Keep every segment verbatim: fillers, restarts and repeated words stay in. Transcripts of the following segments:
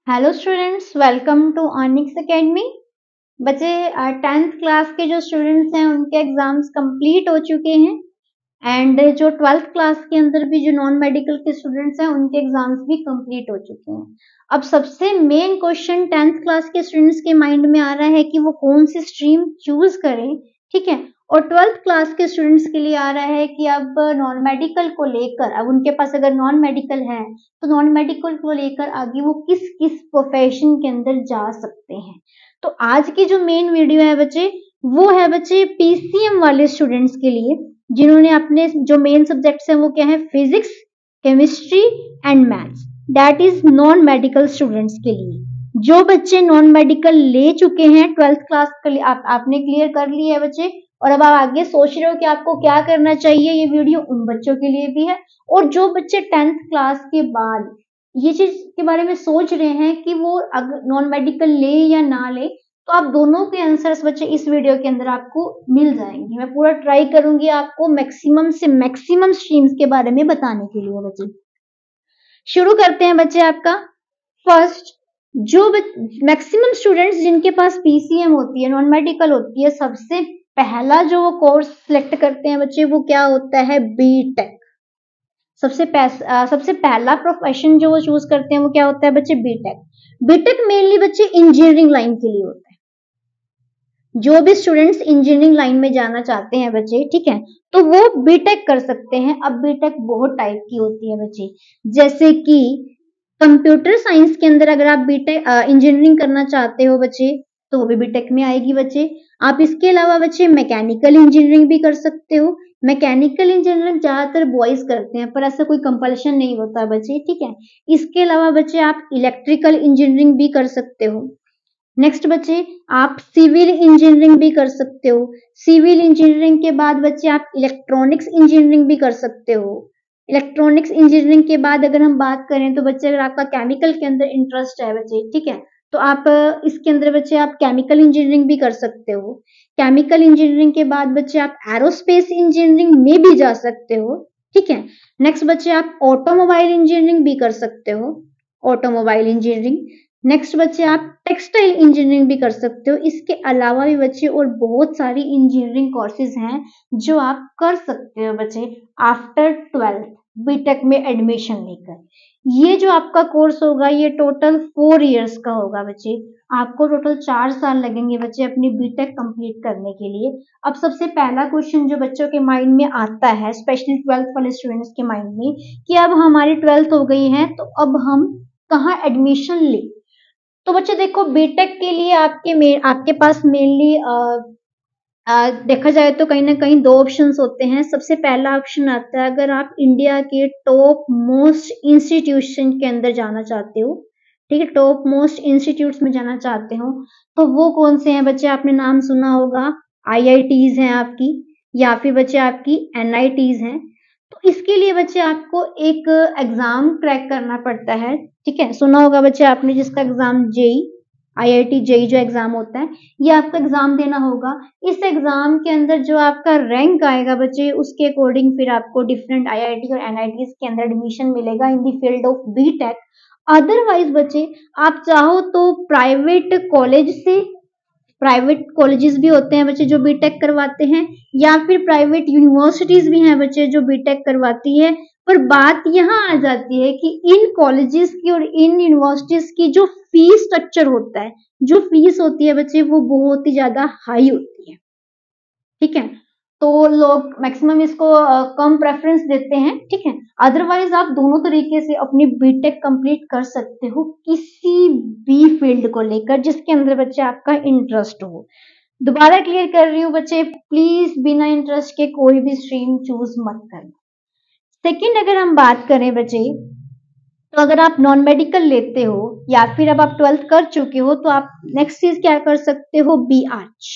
Hello students, welcome to Onyx Academy. बच्चे tenth class के जो स्टूडेंट्स हैं उनके एग्जाम्स कंप्लीट हो चुके हैं एंड जो ट्वेल्थ क्लास के अंदर भी जो नॉन मेडिकल के स्टूडेंट्स हैं उनके एग्जाम्स भी कंप्लीट हो चुके हैं। अब सबसे मेन क्वेश्चन टेंथ क्लास के स्टूडेंट्स के माइंड में आ रहा है कि वो कौन सी स्ट्रीम चूज करें, ठीक है। और ट्वेल्थ क्लास के स्टूडेंट्स के लिए आ रहा है कि अब नॉन मेडिकल को लेकर, अब उनके पास अगर नॉन मेडिकल है तो नॉन मेडिकल को लेकर आगे वो किस किस प्रोफेशन के अंदर जा सकते हैं। तो आज की जो मेन वीडियो है बच्चे, वो है बच्चे पीसीएम वाले स्टूडेंट्स के लिए, जिन्होंने अपने जो मेन सब्जेक्ट्स हैं वो क्या है, physics, chemistry and maths. That is non medical students के लिए। जो बच्चे नॉन मेडिकल ले चुके हैं ट्वेल्थ क्लास के लिए, आप, आपने क्लियर कर लिया है बच्चे, और अब आप आगे सोच रहे हो कि आपको क्या करना चाहिए, ये वीडियो उन बच्चों के लिए भी है। और जो बच्चे टेंथ क्लास के बाद ये चीज के बारे में सोच रहे हैं कि वो अगर नॉन मेडिकल ले या ना ले, तो आप दोनों के आंसर्स बच्चे इस वीडियो के अंदर आपको मिल जाएंगे। मैं पूरा ट्राई करूंगी आपको मैक्सिमम से मैक्सिमम स्ट्रीम्स के बारे में बताने के लिए बच्चे। शुरू करते हैं बच्चे आपका फर्स्ट। जो मैक्सिमम स्टूडेंट्स जिनके पास पीसीएम होती है, नॉन मेडिकल होती है, सबसे पहला जो वो कोर्स सिलेक्ट करते हैं बच्चे वो क्या होता है, बीटेक। सबसे पैस, सबसे पहला प्रोफेशन जो वो चूज करते हैं वो क्या होता है बच्चे, बीटेक। बीटेक मेनली बच्चे इंजीनियरिंग लाइन के लिए होता है। जो भी स्टूडेंट्स इंजीनियरिंग लाइन में जाना चाहते हैं बच्चे, ठीक है, तो वो बीटेक कर सकते हैं। अब बीटेक बहुत टाइप की होती है बच्चे, जैसे कि कंप्यूटर साइंस के अंदर अगर आप बीटेक इंजीनियरिंग करना चाहते हो बच्चे, तो वो भी बीटेक में आएगी बच्चे। आप इसके अलावा बच्चे मैकेनिकल इंजीनियरिंग भी कर सकते हो। मैकेनिकल इंजीनियरिंग ज्यादातर बॉयज करते हैं, पर ऐसा कोई कंपल्शन नहीं होता बच्चे, ठीक है। इसके अलावा बच्चे आप इलेक्ट्रिकल इंजीनियरिंग भी कर सकते हो। नेक्स्ट बच्चे आप सिविल इंजीनियरिंग भी कर सकते हो। सिविल इंजीनियरिंग के बाद बच्चे आप इलेक्ट्रॉनिक्स इंजीनियरिंग भी कर सकते हो। इलेक्ट्रॉनिक्स इंजीनियरिंग के बाद अगर हम बात करें तो बच्चे अगर आपका केमिकल के अंदर इंटरेस्ट है बच्चे, ठीक है, तो आप इसके अंदर बच्चे आप केमिकल इंजीनियरिंग भी कर सकते हो। केमिकल इंजीनियरिंग के बाद बच्चे आप एरोस्पेस इंजीनियरिंग में भी जा सकते हो, ठीक है। नेक्स्ट बच्चे आप ऑटोमोबाइल इंजीनियरिंग भी कर सकते हो, ऑटोमोबाइल इंजीनियरिंग। नेक्स्ट बच्चे आप टेक्सटाइल इंजीनियरिंग भी कर सकते हो। इसके अलावा भी बच्चे और बहुत सारी इंजीनियरिंग कोर्सेज हैं जो आप कर सकते हो बच्चे आफ्टर ट्वेल्थ बीटेक में एडमिशन लेकर। ये जो आपका कोर्स होगा ये टोटल फोर इयर्स का होगा बच्चे। आपको टोटल चार साल लगेंगे बच्चे अपनी बीटेक कंप्लीट करने के लिए। अब सबसे पहला क्वेश्चन जो बच्चों के माइंड में आता है, स्पेशली ट्वेल्थ वाले स्टूडेंट्स के माइंड में, कि अब हमारी ट्वेल्थ हो गई है तो अब हम कहाँ एडमिशन ले। तो बच्चे देखो, बीटेक के लिए आपके में आपके पास मेनली देखा जाए तो कहीं ना कहीं दो ऑप्शंस होते हैं। सबसे पहला ऑप्शन आता है अगर आप इंडिया के टॉप मोस्ट इंस्टीट्यूशन के अंदर जाना चाहते हो, ठीक है, टॉप मोस्ट इंस्टीट्यूट्स में जाना चाहते हो, तो वो कौन से हैं बच्चे, आपने नाम सुना होगा, आईआईटीज हैं आपकी, या फिर बच्चे आपकी एनआईटीज हैं। तो इसके लिए बच्चे आपको एक एग्जाम क्रैक करना पड़ता है, ठीक है। सुना होगा बच्चे आपने जिसका एग्जाम जेई, आईआईटी जेई जो एग्जाम होता है, ये आपको एग्जाम देना होगा। इस एग्जाम के अंदर जो आपका रैंक आएगा बच्चे, उसके अकॉर्डिंग फिर आपको डिफरेंट आईआईटी और एनआईटीज के अंदर एडमिशन मिलेगा in the field of BTech. Otherwise बच्चे आप चाहो तो प्राइवेट कॉलेज से, प्राइवेट कॉलेजेस भी होते हैं बच्चे जो बीटेक करवाते हैं, या फिर प्राइवेट यूनिवर्सिटीज भी हैं बच्चे जो बीटेक करवाती है। पर बात यहाँ आ जाती है कि इन कॉलेजेस की और इन यूनिवर्सिटीज की जो फीस स्ट्रक्चर होता है, जो फीस होती है बच्चे, वो बहुत ही ज्यादा हाई होती है, ठीक है। तो लोग मैक्सिमम इसको कम प्रेफरेंस देते हैं, ठीक है। अदरवाइज आप दोनों तरीके से अपनी बीटेक कंप्लीट कर सकते हो किसी भी फील्ड को लेकर जिसके अंदर बच्चे आपका इंटरेस्ट हो। दोबारा क्लियर कर रही हूँ बच्चे, प्लीज बिना इंटरेस्ट के कोई भी स्ट्रीम चूज मत करना। सेकंड, अगर हम बात करें बच्चे, तो अगर आप नॉन मेडिकल लेते हो या फिर अब आप ट्वेल्थ कर चुके हो, तो आप नेक्स्ट चीज क्या कर सकते हो, B Arch,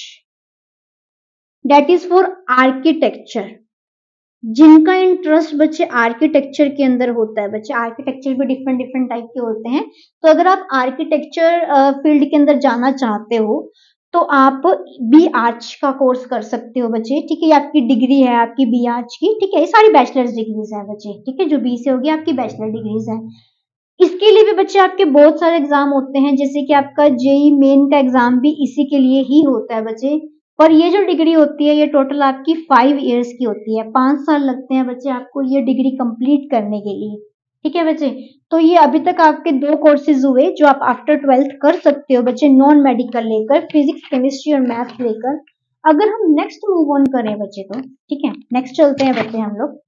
that is for architecture. जिनका इंटरेस्ट बच्चे आर्किटेक्चर के अंदर होता है बच्चे, आर्किटेक्चर भी डिफरेंट डिफरेंट टाइप के होते हैं, तो अगर आप आर्किटेक्चर फील्ड के अंदर जाना चाहते हो तो आप बी आर्च का कोर्स कर सकते हो बच्चे, ठीक है। ये आपकी डिग्री है आपकी बी आर्च की, ठीक है। ये सारी बैचलर्स डिग्रीज है बच्चे, ठीक है, जो बी से होगी आपकी बैचलर डिग्रीज है। इसके लिए भी बच्चे आपके बहुत सारे एग्जाम होते हैं, जैसे कि आपका जेई मेन का एग्जाम भी इसी के लिए ही होता है बच्चे। और ये जो डिग्री होती है ये टोटल आपकी फाइव इयर्स की होती है, पांच साल लगते हैं बच्चे आपको ये डिग्री कंप्लीट करने के लिए, ठीक है बच्चे। तो ये अभी तक आपके दो कोर्सेज हुए जो आप आफ्टर ट्वेल्थ कर सकते हो बच्चे, नॉन मेडिकल लेकर, फिजिक्स केमिस्ट्री और मैथ लेकर। अगर हम नेक्स्ट मूव ऑन करें बच्चे तो ठीक है, नेक्स्ट चलते हैं बच्चे हम लोग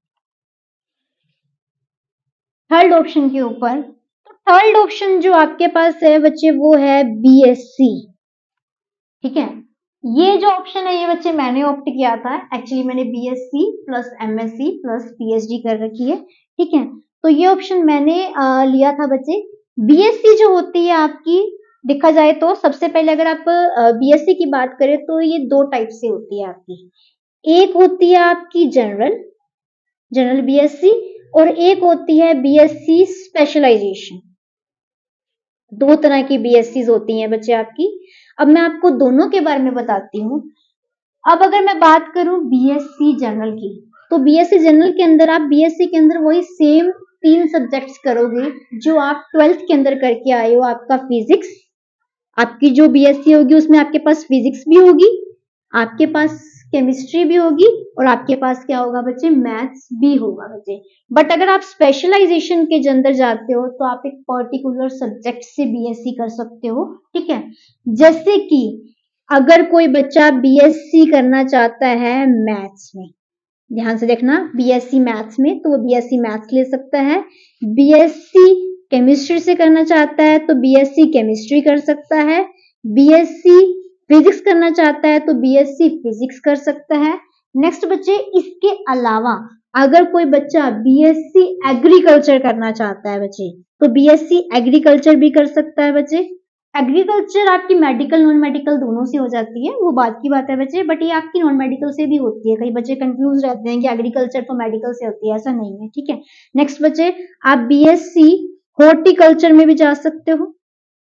थर्ड ऑप्शन के ऊपर। तो थर्ड ऑप्शन जो आपके पास है बच्चे वो है बीएससी, ठीक है। ये जो ऑप्शन है ये बच्चे मैंने ऑप्ट किया था, एक्चुअली मैंने BSc plus MSc plus PhD कर रखी है, ठीक है। तो ये ऑप्शन मैंने आ, लिया था बच्चे। बीएससी जो होती है आपकी, देखा जाए तो सबसे पहले अगर आप बीएससी की बात करें तो ये दो टाइप से होती है आपकी, एक होती है आपकी जनरल जनरल बीएससी और एक होती है बीएससी स्पेशलाइजेशन। दो तरह की बीएससी होती हैं बच्चे आपकी। अब मैं आपको दोनों के बारे में बताती हूँ। अब अगर मैं बात करूं बीएससी जनरल की, तो बीएससी जनरल के अंदर आप बीएससी के अंदर वही सेम तीन सब्जेक्ट्स करोगे जो आप ट्वेल्थ के अंदर करके आए हो। आपका फिजिक्स, आपकी जो बीएससी होगी उसमें आपके पास फिजिक्स भी होगी, आपके पास केमिस्ट्री भी होगी और आपके पास क्या होगा बच्चे, मैथ्स भी होगा बच्चे। बट अगर आप स्पेशलाइजेशन के अंदर जाते हो तो आप एक पर्टिकुलर सब्जेक्ट से बीएससी कर सकते हो, ठीक है। जैसे कि अगर कोई बच्चा बीएससी करना चाहता है मैथ्स में, ध्यान से देखना, बीएससी मैथ्स में, तो वो बीएससी मैथ्स ले सकता है। बीएससी केमिस्ट्री से करना चाहता है तो बीएससी केमिस्ट्री कर सकता है। बीएससी फिजिक्स करना चाहता है तो बीएससी फिजिक्स कर सकता है। नेक्स्ट बच्चे, इसके अलावा अगर कोई बच्चा बीएससी एग्रीकल्चर करना चाहता है बच्चे, तो बीएससी एग्रीकल्चर भी कर सकता है बच्चे। एग्रीकल्चर आपकी मेडिकल नॉन मेडिकल दोनों से हो जाती है, वो बात की बात है बच्चे, बट ये आपकी नॉन मेडिकल से भी होती है। कई बच्चे कंफ्यूज रहते हैं कि एग्रीकल्चर तो मेडिकल से होती है, ऐसा नहीं है, ठीक है। नेक्स्ट बच्चे, आप बीएससी हॉर्टिकल्चर में भी जा सकते हो,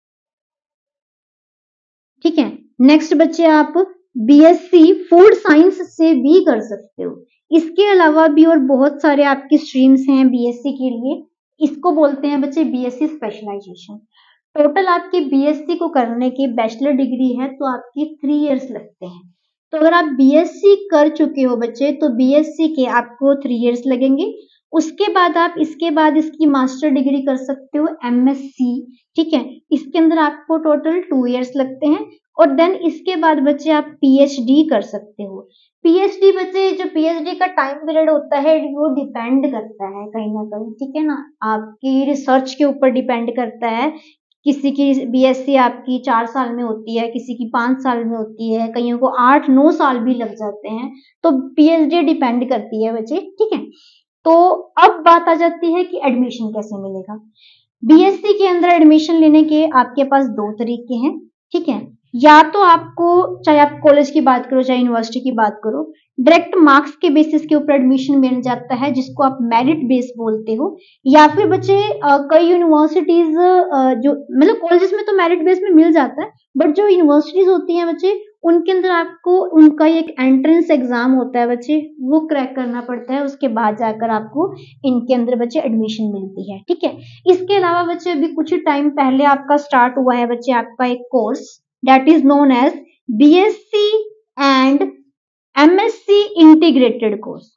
ठीक है। नेक्स्ट बच्चे, आप बीएससी फूड साइंस से भी कर सकते हो। इसके अलावा भी और बहुत सारे आपकी स्ट्रीम्स हैं बीएससी के लिए, इसको बोलते हैं बच्चे बीएससी स्पेशलाइजेशन। टोटल आपकी बीएससी को करने की बैचलर डिग्री है तो आपकी थ्री इयर्स लगते हैं। तो अगर आप बीएससी कर चुके हो बच्चे तो बीएससी के आपको थ्री इयर्स लगेंगे। उसके बाद आप इसके बाद इसकी मास्टर डिग्री कर सकते हो एमएससी, ठीक है। इसके अंदर आपको टोटल टू इयर्स लगते हैं। और देन इसके बाद बच्चे आप पीएचडी कर सकते हो। पीएचडी बच्चे, जो पीएचडी का टाइम पीरियड होता है वो डिपेंड करता है कहीं ना कहीं, ठीक है ना, आपकी रिसर्च के ऊपर डिपेंड करता है। किसी की बीएससी आपकी चार साल में होती है, किसी की पांच साल में होती है, कईयों को आठ नौ साल भी लग जाते हैं। तो पीएचडी डिपेंड करती है बच्चे, ठीक है। तो अब बात आ जाती है कि एडमिशन कैसे मिलेगा। बीएससी के अंदर एडमिशन लेने के आपके पास दो तरीके हैं, ठीक है। या तो आपको, चाहे आप कॉलेज की बात करो चाहे यूनिवर्सिटी की बात करो, डायरेक्ट मार्क्स के बेसिस के ऊपर एडमिशन मिल जाता है जिसको आप मेरिट बेस बोलते हो। या फिर बच्चे कई यूनिवर्सिटीज जो मतलब कॉलेजेस में तो मेरिट बेस में मिल जाता है, बट जो यूनिवर्सिटीज होती हैं बच्चे उनके अंदर आपको उनका एक एंट्रेंस एग्जाम होता है बच्चे, वो क्रैक करना पड़ता है। उसके बाद जाकर आपको इनके अंदर बच्चे एडमिशन मिलती है, ठीक है। इसके अलावा बच्चे अभी कुछ टाइम पहले आपका स्टार्ट हुआ है बच्चे आपका एक course that is known as BSc and MSc integrated course.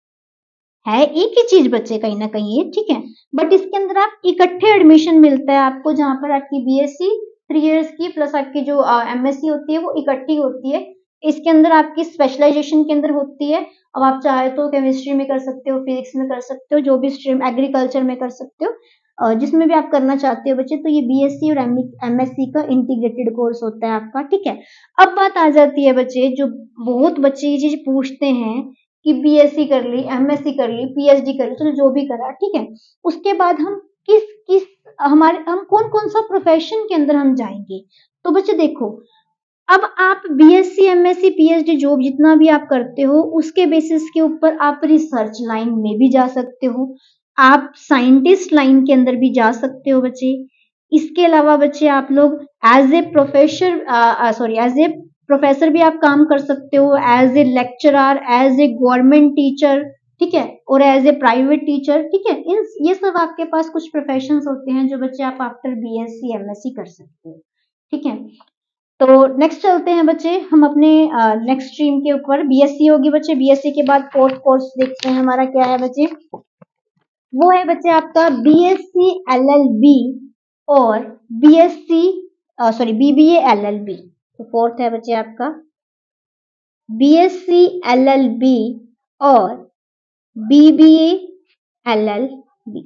है एक ही चीज बच्चे कहीं ना कहीं ये, ठीक है। बट इसके अंदर आप इकट्ठे एडमिशन मिलता है आपको, जहां पर आपकी बीएससी थ्री इयर्स की प्लस आपकी जो एमएससी होती है वो इकट्ठी होती है। इसके अंदर आपकी स्पेशलाइजेशन के अंदर होती है। अब आप चाहे तो केमिस्ट्री में कर सकते हो, फिजिक्स में कर सकते हो, जो भी स्ट्रीम, एग्रीकल्चर में कर सकते हो, जिसमें भी आप करना चाहते हो बच्चे। तो ये बीएससी और एमएससी का इंटीग्रेटेड कोर्स होता है आपका, ठीक है। अब बात आ जाती है बच्चे, जो बहुत बच्चे ये चीज पूछते हैं कि बीएससी कर ली, एमएससी कर ली, पीएचडी कर ली, चलो जो भी करा, ठीक है, उसके बाद हम किस किस हमारे हम कौन कौन सा प्रोफेशन के अंदर हम जाएंगे। तो बच्चे देखो, अब आप बीएससी एमएससी पीएचडी जो जितना भी आप करते हो उसके बेसिस के ऊपर आप रिसर्च लाइन में भी जा सकते हो, आप साइंटिस्ट लाइन के अंदर भी जा सकते हो बच्चे। इसके अलावा बच्चे आप लोग as a professor sorry as a professor भी आप काम कर सकते हो, as a lecturer, as a government teacher, ठीक है, और एज ए प्राइवेट टीचर, ठीक है। इन ये सब आपके पास कुछ प्रोफेशंस होते हैं जो बच्चे आप आफ्टर बीएससी एमएससी कर सकते हो, ठीक है। तो नेक्स्ट चलते हैं बच्चे हम अपने नेक्स्ट स्ट्रीम के ऊपर। बीएससी होगी बच्चे, बीएससी के बाद फोर्थ कोर्स देखते हैं हमारा क्या है बच्चे, वो है बच्चे आपका बीएससी एलएलबी और बीएससी सॉरी बीबीए एलएलबी। तो फोर्थ है बच्चे आपका बीएससी एलएलबी और बीबीए एलएलबी।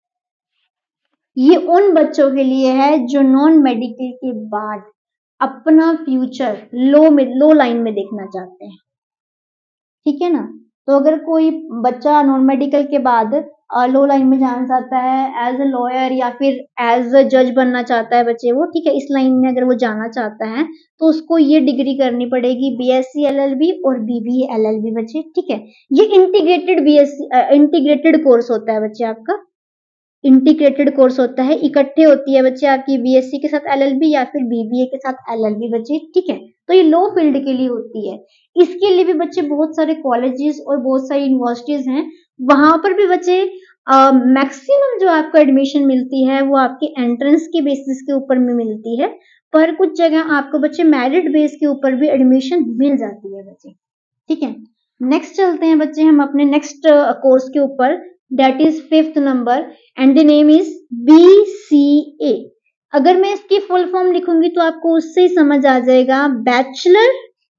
ये उन बच्चों के लिए है जो नॉन मेडिकल के बाद अपना फ्यूचर लो में लो लाइन में देखना चाहते हैं, ठीक है ना। तो अगर कोई बच्चा नॉन मेडिकल के बाद लो लाइन में जाना चाहता है, एज ए लॉयर या फिर एज ए जज बनना चाहता है बच्चे वो, ठीक है, इस लाइन में अगर वो जाना चाहता है तो उसको ये डिग्री करनी पड़ेगी बीएससी एलएलबी और बीबीए एलएलबी बच्चे, ठीक है। ये इंटीग्रेटेड बीएससी इंटीग्रेटेड कोर्स होता है बच्चे आपका, इंटीग्रेटेड कोर्स होता है, इकट्ठे होती है बच्चे आपकी बीएससी के साथ एलएलबी या फिर बीबीए के साथ एलएलबी बच्चे, ठीक है। तो ये लो फील्ड के लिए होती है। इसके लिए भी बच्चे बहुत सारे कॉलेजेस और बहुत सारी यूनिवर्सिटीज हैं, वहां पर भी बच्चे मैक्सिमम जो आपको एडमिशन मिलती है वो आपके एंट्रेंस के बेसिस के ऊपर में मिलती है, पर कुछ जगह आपको बच्चे मेरिट बेस के ऊपर भी एडमिशन मिल जाती है बच्चे, ठीक है। नेक्स्ट चलते हैं बच्चे हम अपने नेक्स्ट कोर्स के ऊपर, that is fifth number and the name is BCA. अगर मैं इसकी फुल फॉर्म लिखूंगी तो आपको उससे ही समझ आ जाएगा, बैचलर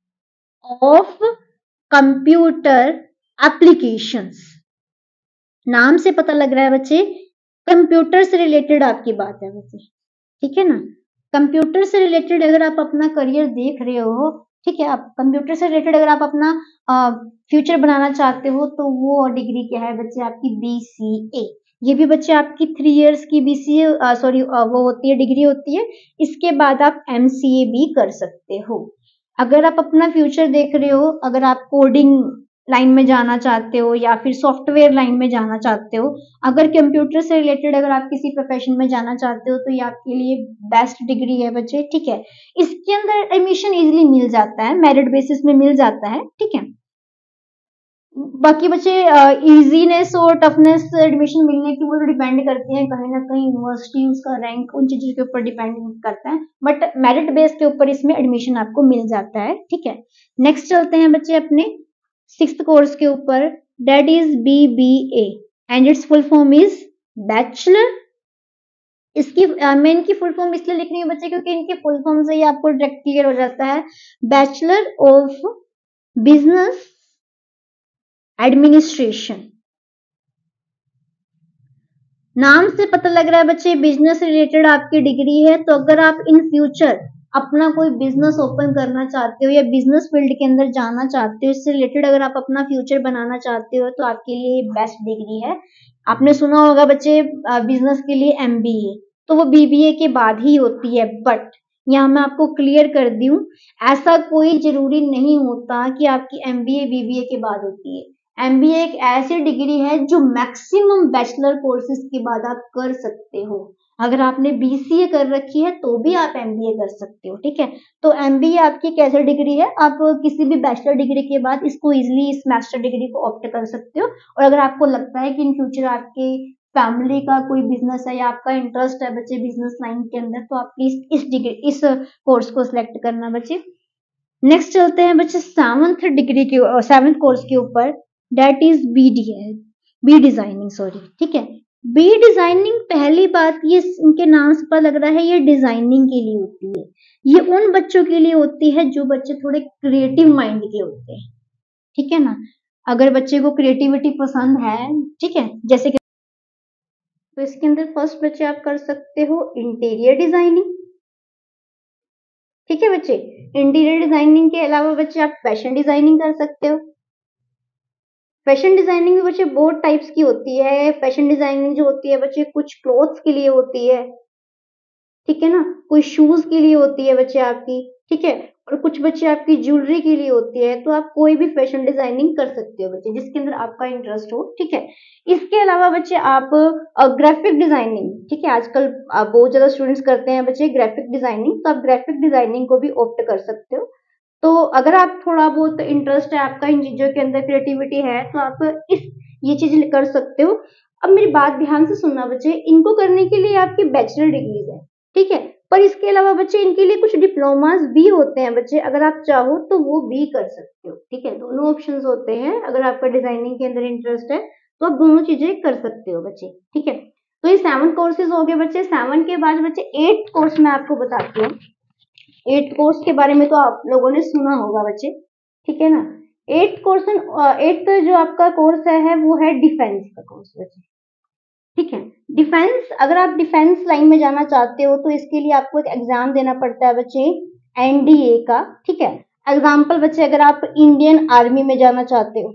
ऑफ कंप्यूटर एप्लीकेशंस। नाम से पता लग रहा है बच्चे कंप्यूटर से रिलेटेड आपकी बात है बच्चे, ठीक है ना। कंप्यूटर से रिलेटेड अगर आप अपना करियर देख रहे हो, ठीक है, आप कंप्यूटर से रिलेटेड अगर आप अपना फ्यूचर बनाना चाहते हो तो वो डिग्री क्या है बच्चे आपकी बीसीए। ये भी बच्चे आपकी थ्री इयर्स की बीसीए सॉरी वो होती है, डिग्री होती है। इसके बाद आप एमसीए भी कर सकते हो। अगर आप अपना फ्यूचर देख रहे हो, अगर आप कोडिंग लाइन में जाना चाहते हो या फिर सॉफ्टवेयर लाइन में जाना चाहते हो, अगर कंप्यूटर से रिलेटेड अगर आप किसी प्रोफेशन में जाना चाहते हो तो ये आपके लिए बेस्ट डिग्री है बच्चे, ठीक है। इसके अंदर एडमिशन इजीली मिल जाता है, मेरिट बेसिस में मिल जाता है, ठीक है। बाकी बच्चे इजीनेस और टफनेस एडमिशन मिलने की वो डिपेंड करती है, कहीं ना कहीं यूनिवर्सिटी उसका रैंक उन चीजों के ऊपर डिपेंड करता है, बट मेरिट बेस के ऊपर इसमें एडमिशन आपको मिल जाता है, ठीक है। नेक्स्ट चलते हैं बच्चे अपने सिक्स्थ कोर्स के ऊपर, that is BBA and its full form is bachelor. इसकी मैं इनकी फुल फॉर्म इसलिए लिख रही हूँ बच्चे क्योंकि इनकी फुल फॉर्म से ही आपको डायरेक्ट क्लियर हो जाता है, बैचलर ऑफ बिजनेस एडमिनिस्ट्रेशन। नाम से पता लग रहा है बच्चे बिजनेस रिलेटेड आपकी डिग्री है। तो अगर आप इन फ्यूचर अपना कोई बिजनेस ओपन करना चाहते हो या बिजनेस फील्ड के अंदर जाना चाहते हो, इससे रिलेटेड अगर आप अपना फ्यूचर बनाना चाहते हो तो आपके लिए बेस्ट डिग्री है। आपने सुना होगा बच्चे बिजनेस के लिए एमबीए, तो वो बीबीए के बाद ही होती है, बट यहाँ मैं आपको क्लियर कर दूं, ऐसा कोई जरूरी नहीं होता कि आपकी एमबीए बीबीए के बाद होती है। एमबीए एक ऐसी डिग्री है जो मैक्सिमम बैचलर कोर्सेज के बाद आप कर सकते हो। अगर आपने बीसीए कर रखी है तो भी आप एमबीए कर सकते हो, ठीक है। तो एमबीए आपकी एक ऐसी डिग्री है, आप किसी भी बैचलर डिग्री के बाद इसको इजिली इस मास्टर डिग्री को ऑप्ट कर सकते हो। और अगर आपको लगता है कि इन फ्यूचर आपके फैमिली का कोई बिजनेस है या आपका इंटरेस्ट है बच्चे बिजनेस लाइन के अंदर, तो आप प्लीज इस डिग्री इस कोर्स को सिलेक्ट करना बच्चे। नेक्स्ट चलते हैं बच्चे सेवंथ डिग्री के सेवंथ कोर्स के ऊपर, that is B D B designing sorry, ठीक है। बी डिजाइनिंग पहली बात ये इनके नाम से पता लग रहा है, ये डिजाइनिंग के लिए होती है। ये उन बच्चों के लिए होती है जो बच्चे थोड़े क्रिएटिव माइंड के होते हैं, ठीक है ना। अगर बच्चे को क्रिएटिविटी पसंद है, ठीक है, जैसे कि तो इसके अंदर फर्स्ट बच्चे आप कर सकते हो इंटीरियर डिजाइनिंग, ठीक है बच्चे। इंटीरियर डिजाइनिंग के अलावा बच्चे आप फैशन डिजाइनिंग कर सकते हो। फैशन डिजाइनिंग भी बच्चे बहुत टाइप्स की होती है। फैशन डिजाइनिंग जो होती है बच्चे कुछ क्लोथ्स के लिए होती है, ठीक है ना, कोई शूज के लिए होती है बच्चे आपकी, ठीक है, और कुछ बच्चे आपकी ज्वेलरी के लिए होती है। तो आप कोई भी फैशन डिजाइनिंग कर सकते हो बच्चे जिसके अंदर आपका इंटरेस्ट हो, ठीक है। इसके अलावा बच्चे आप ग्राफिक डिजाइनिंग, ठीक है, आजकल बहुत ज्यादा स्टूडेंट्स करते हैं बच्चे ग्राफिक डिजाइनिंग, तो आप ग्राफिक डिजाइनिंग को भी ऑप्ट कर सकते हो। तो अगर आप थोड़ा बहुत इंटरेस्ट है आपका इन चीजों के अंदर, क्रिएटिविटी है, तो आप इस ये चीज कर सकते हो। अब मेरी बात ध्यान से सुनना बच्चे, इनको करने के लिए आपकी बैचलर डिग्रीज है, ठीक है, पर इसके अलावा बच्चे इनके लिए कुछ डिप्लोमास भी होते हैं बच्चे, अगर आप चाहो तो वो भी कर सकते हो, ठीक है, दोनों ऑप्शंस होते हैं। अगर आपका डिजाइनिंग के अंदर इंटरेस्ट है तो आप दोनों चीजें कर सकते हो बच्चे, ठीक है। तो ये सेवन कोर्सेज हो गए बच्चे। सेवन के बाद बच्चे एट कोर्स मैं आपको बताती हूँ। एट कोर्स के बारे में तो आप लोगों ने सुना होगा बच्चे, ठीक है ना। एट कोर्स एट जो आपका कोर्स है, है वो है डिफेंस का कोर्स बच्चे, ठीक है। डिफेंस, अगर आप डिफेंस लाइन में जाना चाहते हो तो इसके लिए आपको एक एग्जाम देना पड़ता है बच्चे, एनडीए का, ठीक है। एग्जाम्पल बच्चे, अगर आप इंडियन आर्मी में जाना चाहते हो,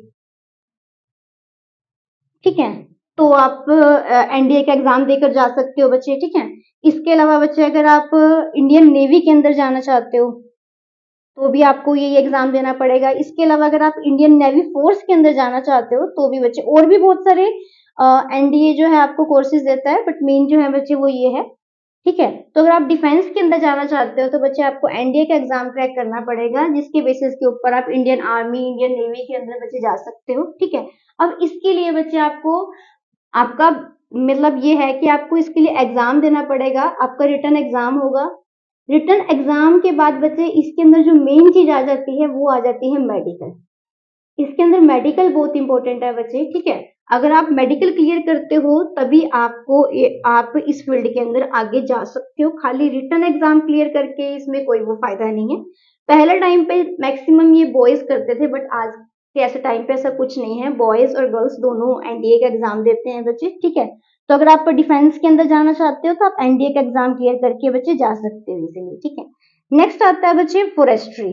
ठीक है, तो आप एनडीए का एग्जाम देकर जा सकते हो बच्चे, ठीक है। इसके अलावा बच्चे अगर आप इंडियन नेवी के अंदर जाना चाहते हो तो भी आपको ये एग्जाम देना पड़ेगा। इसके अलावा अगर आप इंडियन नेवी फोर्स के अंदर जाना चाहते हो तो भी बच्चे, और भी बहुत सारे एनडीए जो है आपको कोर्सेज देता है, बट मेन जो है बच्चे वो ये है, ठीक है। तो अगर आप डिफेंस के अंदर जाना चाहते हो तो बच्चे आपको एनडीए का एग्जाम क्रैक करना पड़ेगा, जिसके बेसिस के ऊपर आप इंडियन आर्मी, इंडियन नेवी के अंदर बच्चे जा सकते हो, ठीक है। अब इसके लिए बच्चे आपको, आपका मतलब ये है कि आपको इसके लिए एग्जाम देना पड़ेगा, आपका रिटन एग्जाम होगा। रिटन एग्जाम के बाद बच्चे इसके अंदर जो मेन चीज आ जाती है वो आ जाती है मेडिकल। इसके अंदर मेडिकल बहुत इंपॉर्टेंट है बच्चे, ठीक है। अगर आप मेडिकल क्लियर करते हो तभी आपको आप इस फील्ड के अंदर आगे जा सकते हो। खाली रिटन एग्जाम क्लियर करके इसमें कोई वो फायदा नहीं है। पहले टाइम पे मैक्सिमम ये बॉयज करते थे, बट आज के ऐसे टाइम पे ऐसा कुछ नहीं है, बॉयज और गर्ल्स दोनों एनडीए का एग्जाम देते हैं बच्चे, ठीक है। तो अगर आप डिफेंस के अंदर जाना चाहते हो तो आप एनडीए का एग्जाम क्लियर करके बच्चे जा सकते हो इजीली, ठीक है। नेक्स्ट आता है बच्चे फॉरेस्ट्री।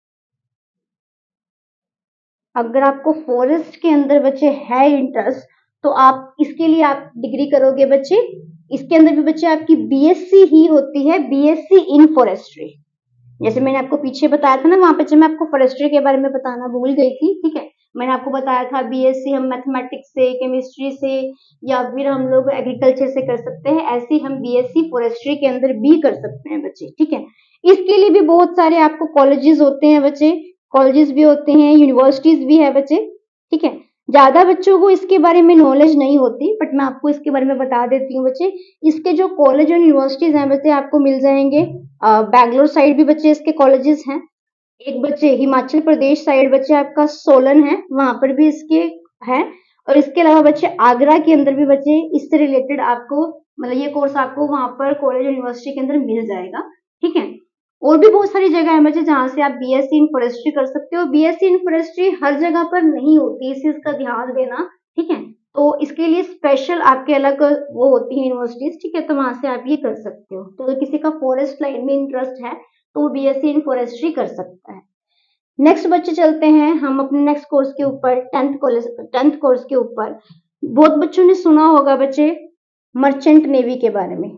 अगर आपको फॉरेस्ट के अंदर बच्चे है इंटरेस्ट तो आप इसके लिए आप डिग्री करोगे बच्चे। इसके अंदर भी बच्चे आपकी बीएससी ही होती है, बीएससी इन फॉरेस्ट्री। जैसे मैंने आपको पीछे बताया था ना, वहां पे मैं आपको फॉरेस्ट्री के बारे में बताना भूल गई थी, ठीक है। मैंने आपको बताया था बीएससी हम मैथमेटिक्स से, केमिस्ट्री से, या फिर हम लोग एग्रीकल्चर से कर सकते हैं, ऐसे हम बीएससी फॉरेस्ट्री के अंदर भी कर सकते हैं बच्चे, ठीक है। इसके लिए भी बहुत सारे आपको कॉलेजेस होते हैं बच्चे, कॉलेजेस भी होते हैं, यूनिवर्सिटीज भी है बच्चे, ठीक है। ज्यादा बच्चों को इसके बारे में नॉलेज नहीं होती, बट मैं आपको इसके बारे में बता देती हूँ बच्चे। इसके जो कॉलेज और यूनिवर्सिटीज हैं बच्चे आपको मिल जाएंगे, बैंगलोर साइड भी बच्चे इसके कॉलेजेस हैं। एक बच्चे हिमाचल प्रदेश साइड बच्चे आपका सोलन है, वहां पर भी इसके है। और इसके अलावा बच्चे आगरा के अंदर भी बच्चे इससे रिलेटेड आपको, मतलब ये कोर्स आपको वहां पर कॉलेज यूनिवर्सिटी के अंदर मिल जाएगा, ठीक है। और भी बहुत सारी जगह है बच्चे जहां से आप बीएससी इन फॉरेस्ट्री कर सकते हो। बीएससी इन फॉरेस्ट्री हर जगह पर नहीं होती, इस चीज का ध्यान देना, ठीक है। तो इसके लिए स्पेशल आपके अलग वो होती है यूनिवर्सिटीज, ठीक है, तो वहां से आप ये कर सकते हो। तो अगर किसी का फॉरेस्ट लाइन में इंटरेस्ट है तो वो बीएससी इन फॉरेस्ट्री कर सकता है। नेक्स्ट बच्चे चलते हैं हम अपने नेक्स्ट कोर्स के ऊपर, टेंथ कॉलेज टेंथ कोर्स के ऊपर। बहुत बच्चों ने सुना होगा बच्चे मर्चेंट नेवी के बारे में,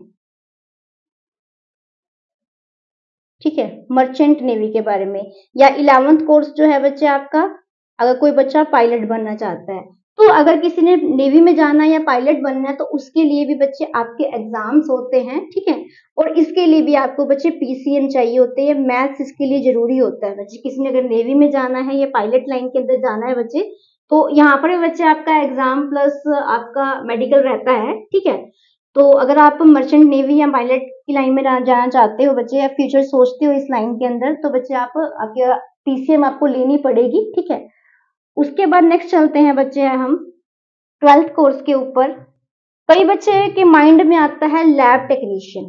ठीक है, मर्चेंट नेवी के बारे में। या इलेवेंथ कोर्स जो है बच्चे आपका, अगर कोई बच्चा पायलट बनना चाहता है, तो अगर किसी ने नेवी में जाना है या पायलट बनना है तो उसके लिए भी बच्चे आपके एग्जाम्स होते हैं, ठीक है। और इसके लिए भी आपको बच्चे पीसीएम चाहिए होते हैं, मैथ्स इसके लिए जरूरी होता है बच्चे। किसी ने अगर नेवी में जाना है या पायलट लाइन के अंदर जाना है बच्चे, तो यहाँ पर बच्चे आपका एग्जाम प्लस आपका मेडिकल रहता है, ठीक है। तो अगर आप मर्चेंट नेवी या पायलट की लाइन में जाना चाहते हो बच्चे, या फ्यूचर सोचते हो इस लाइन के अंदर, तो बच्चे आप आपके पीसीएम आपको लेनी पड़ेगी, ठीक है। उसके बाद नेक्स्ट चलते हैं बच्चे हम ट्वेल्थ कोर्स के ऊपर। कई बच्चे के माइंड में आता है लैब टेक्नीशियन,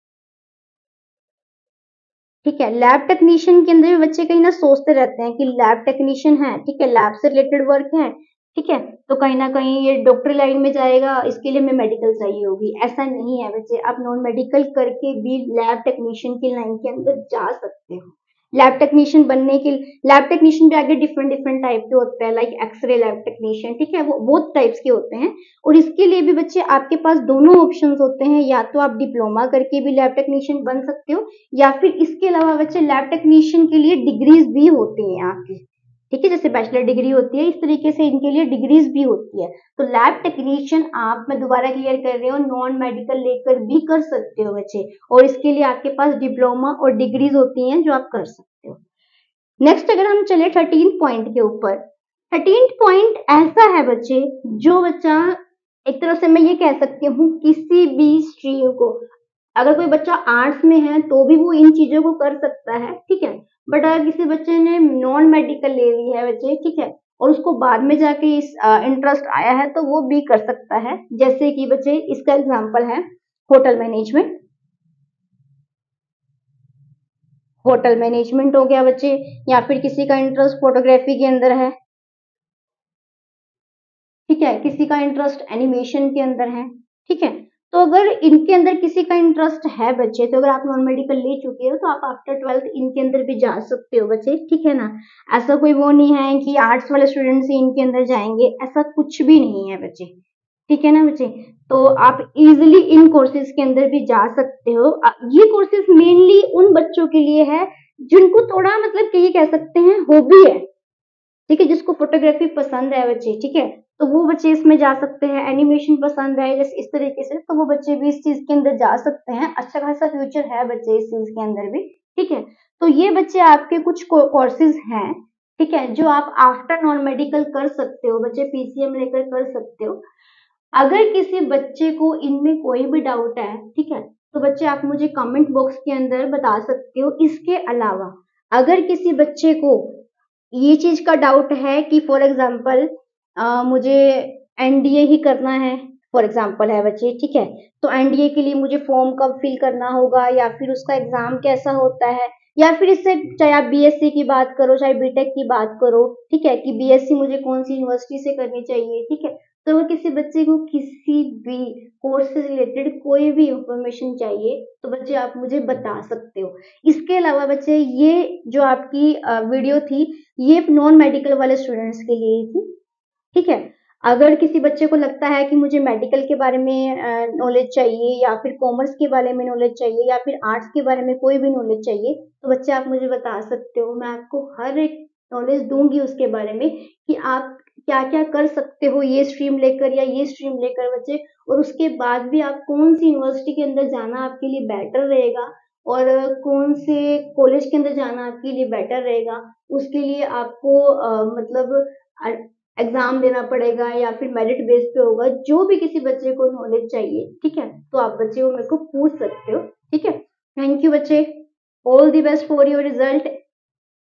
ठीक है। लैब टेक्नीशियन के अंदर भी बच्चे कहीं ना सोचते रहते हैं कि लैब टेक्नीशियन है, ठीक है, लैब से रिलेटेड वर्क है, ठीक है, तो कहीं ना कहीं ये डॉक्टरी लाइन में जाएगा, इसके लिए हमें मेडिकल चाहिए होगी। ऐसा नहीं है बच्चे, आप नॉन मेडिकल करके भी लैब टेक्नीशियन की लाइन के अंदर जा सकते हो। लैब टेक्नीशियन बनने के लैब टेक्नीशियन भी आगे डिफरेंट डिफरेंट टाइप के होते हैं, लाइक एक्सरे लैब टेक्नीशियन, ठीक है, वो बहुत टाइप्स के होते हैं। और इसके लिए भी बच्चे आपके पास दोनों ऑप्शन होते हैं, या तो आप डिप्लोमा करके भी लैब टेक्नीशियन बन सकते हो, या फिर इसके अलावा बच्चे लैब टेक्नीशियन के लिए डिग्रीज भी होती हैं आपकी, ठीक है, जैसे बैचलर डिग्री होती है, इस तरीके से इनके लिए डिग्रीज भी होती है। तो लैब टेक्नीशियन आप, मैं दोबारा क्लियर कर रही हूँ, नॉन मेडिकल लेकर भी कर सकते हो बच्चे, और इसके लिए आपके पास डिप्लोमा और डिग्रीज होती हैं जो आप कर सकते हो। नेक्स्ट अगर हम चले थर्टीन पॉइंट के ऊपर, थर्टीन्थ पॉइंट ऐसा है बच्चे, जो बच्चा एक तरह से मैं ये कह सकती हूँ किसी भी स्ट्रीम को, अगर कोई बच्चा आर्ट्स में है तो भी वो इन चीजों को कर सकता है, ठीक है। बट अगर किसी बच्चे ने नॉन मेडिकल ले ली है बच्चे, ठीक है, और उसको बाद में जाके इस इंटरेस्ट आया है तो वो भी कर सकता है। जैसे कि बच्चे इसका एग्जांपल है होटल मैनेजमेंट। होटल मैनेजमेंट हो गया बच्चे, या फिर किसी का इंटरेस्ट फोटोग्राफी के अंदर है, ठीक है, किसी का इंटरेस्ट एनिमेशन के अंदर है, ठीक है। तो अगर इनके अंदर किसी का इंटरेस्ट है बच्चे, तो अगर आप नॉन मेडिकल ले चुके हो तो आप आफ्टर ट्वेल्थ इनके अंदर भी जा सकते हो बच्चे, ठीक है ना। ऐसा कोई वो नहीं है कि आर्ट्स वाले स्टूडेंट्स ही इनके अंदर जाएंगे, ऐसा कुछ भी नहीं है बच्चे, ठीक है ना बच्चे। तो आप इजिली इन कोर्सेज के अंदर भी जा सकते हो। ये कोर्सेज मेनली उन बच्चों के लिए है जिनको थोड़ा मतलब कि ये कह सकते हैं हॉबी है, ठीक है, जिसको फोटोग्राफी पसंद है बच्चे, ठीक है, तो वो बच्चे इसमें जा सकते हैं। एनिमेशन पसंद है जैसे इस तरीके से, तो वो बच्चे भी इस चीज के अंदर जा सकते हैं। अच्छा खासा फ्यूचर है बच्चे इस चीज के अंदर भी, ठीक है। तो ये बच्चे आपके कुछ कोर्सेज हैं, ठीक है, जो आप आफ्टर नॉन मेडिकल कर सकते हो बच्चे, पीसीएम लेकर कर सकते हो। अगर किसी बच्चे को इनमें कोई भी डाउट है, ठीक है, तो बच्चे आप मुझे कमेंट बॉक्स के अंदर बता सकते हो। इसके अलावा अगर किसी बच्चे को ये चीज का डाउट है कि फॉर एग्जाम्पल मुझे एनडीए ही करना है, फॉर एग्जाम्पल है बच्चे, ठीक है, तो एनडीए के लिए मुझे फॉर्म कब फिल करना होगा, या फिर उसका एग्जाम कैसा होता है, या फिर इससे चाहे आप बीएससी की बात करो चाहे बीटेक की बात करो, ठीक है, कि बीएससी मुझे कौन सी यूनिवर्सिटी से करनी चाहिए, ठीक है। तो अगर किसी बच्चे को किसी भी कोर्स से रिलेटेड कोई भी इंफॉर्मेशन चाहिए तो बच्चे आप मुझे बता सकते हो। इसके अलावा बच्चे ये जो आपकी वीडियो थी ये नॉन मेडिकल वाले स्टूडेंट्स के लिए थी, ठीक है। अगर किसी बच्चे को लगता है कि मुझे मेडिकल के बारे में नॉलेज चाहिए, या फिर कॉमर्स के बारे में नॉलेज चाहिए, या फिर आर्ट्स के बारे में कोई भी नॉलेज चाहिए, तो बच्चे आप मुझे बता सकते हो। मैं आपको हर एक नॉलेज दूंगी उसके बारे में कि आप क्या क्या कर सकते हो ये स्ट्रीम लेकर या ये स्ट्रीम लेकर बच्चे, और उसके बाद भी आप कौन सी यूनिवर्सिटी के अंदर जाना आपके लिए बेटर रहेगा, और कौन से कॉलेज के अंदर जाना आपके लिए बेटर रहेगा। उसके लिए आपको आ, मतलब एग्जाम देना पड़ेगा या फिर मेरिट बेस पे होगा, जो भी किसी बच्चे को नॉलेज चाहिए, ठीक है, तो आप बच्चे को मेरे को पूछ सकते हो, ठीक है। थैंक यू बच्चे, all the best for your result.